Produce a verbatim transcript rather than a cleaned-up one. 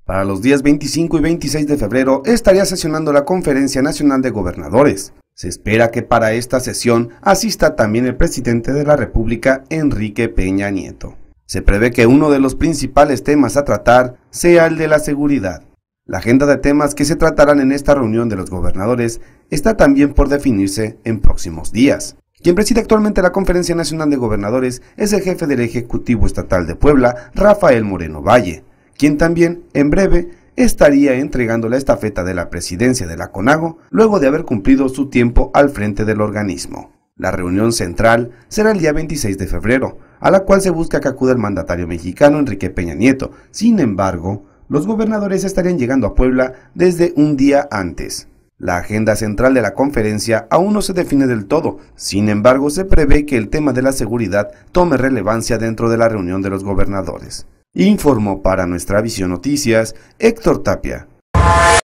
Para los días veinticinco y veintiséis de febrero estaría sesionando la Conferencia Nacional de Gobernadores. Se espera que para esta sesión asista también el presidente de la República, Enrique Peña Nieto. Se prevé que uno de los principales temas a tratar sea el de la seguridad. La agenda de temas que se tratarán en esta reunión de los gobernadores está también por definirse en próximos días. Quien preside actualmente la Conferencia Nacional de Gobernadores es el jefe del Ejecutivo Estatal de Puebla, Rafael Moreno Valle, quien también, en breve, estaría entregando la estafeta de la presidencia de la CONAGO luego de haber cumplido su tiempo al frente del organismo. La reunión central será el día veintiséis de febrero, a la cual se busca que acuda el mandatario mexicano Enrique Peña Nieto. Sin embargo, los gobernadores estarían llegando a Puebla desde un día antes. La agenda central de la conferencia aún no se define del todo, sin embargo se prevé que el tema de la seguridad tome relevancia dentro de la reunión de los gobernadores. Informó para Nuestra Visión Noticias, Héctor Tapia.